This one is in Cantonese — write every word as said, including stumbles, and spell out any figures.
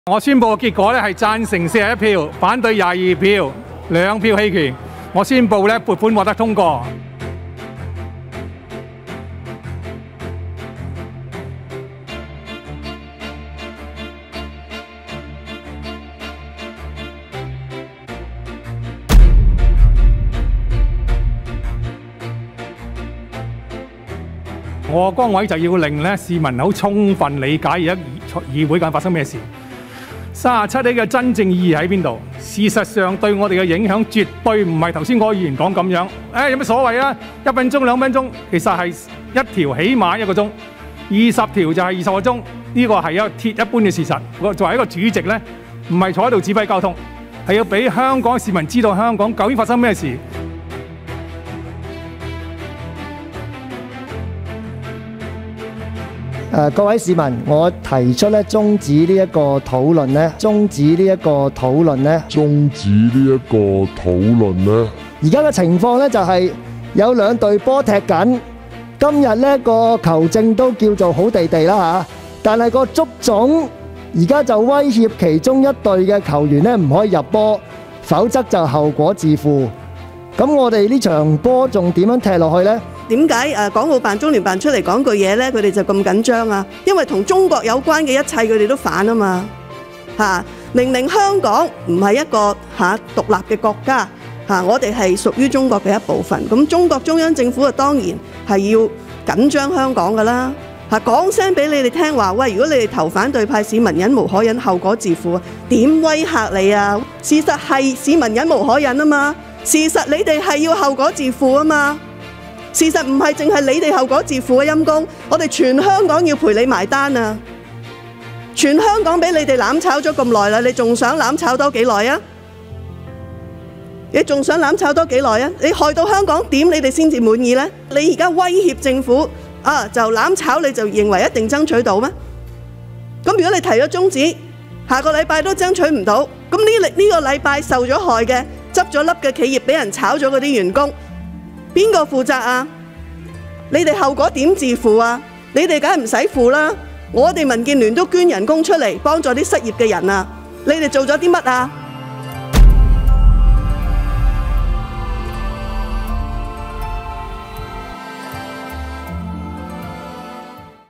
我宣布嘅結果咧係贊成四十一票，反對廿二票，兩票棄權。我宣布咧撥款獲得通過。我嘅崗位就要令咧市民好充分理解而家議會緊發生咩事。三十七 A 嘅真正意義喺邊度？事實上對我哋嘅影響絕對唔係頭先嗰個議員講咁樣。誒、哎、有乜所謂啊？一分鐘兩分鐘，其實係一條起碼一個鐘，二十條就係二十個鐘。呢、這個係一個鐵一般嘅事實。我作為一個主席咧，唔係坐喺度指揮交通，係要俾香港市民知道香港究竟發生咩事。 誒、呃、各位市民，我提出咧終止呢一個討論咧，終止呢一個討論咧， 終止呢一個討論咧。 而家嘅情況咧就係、是、有兩隊波踢緊，今日呢個球證都叫做好地地啦嚇，但係個足總而家就威脅其中一隊嘅球員咧唔可以入波，否則就後果自負。咁我哋呢場波仲點樣踢落去呢？ 點解誒港澳辦、中聯辦出嚟講句嘢呢？佢哋就咁緊張啊？因為同中國有關嘅一切，佢哋都反啊嘛嚇！明明香港唔係一個嚇獨立嘅國家嚇，我哋係屬於中國嘅一部分。咁中國中央政府啊，當然係要緊張香港噶啦嚇，講聲俾你哋聽話，喂！如果你哋投反對派，市民忍無可忍，後果自負啊！點威嚇你啊？事實係市民忍無可忍啊嘛，事實你哋係要後果自負啊嘛。事實唔係淨係你哋後果自負嘅陰公，我哋全香港要陪你埋單啊！全香港俾你哋攬炒咗咁耐啦，你仲想攬炒多幾耐啊？你仲想攬炒多幾耐啊？你害到香港點，你哋先至滿意呢？你而家威脅政府啊，就攬炒你就認為一定爭取到咩？咁如果你提咗中止，下個禮拜都爭取唔到，咁呢呢個禮拜受咗害嘅、執咗笠嘅企業俾人炒咗嗰啲員工，邊個負責啊？你哋後果點自負啊？你哋梗係唔使負啦！我哋民建聯都捐人工出嚟幫助啲失業嘅人啊！你哋做咗啲乜啊？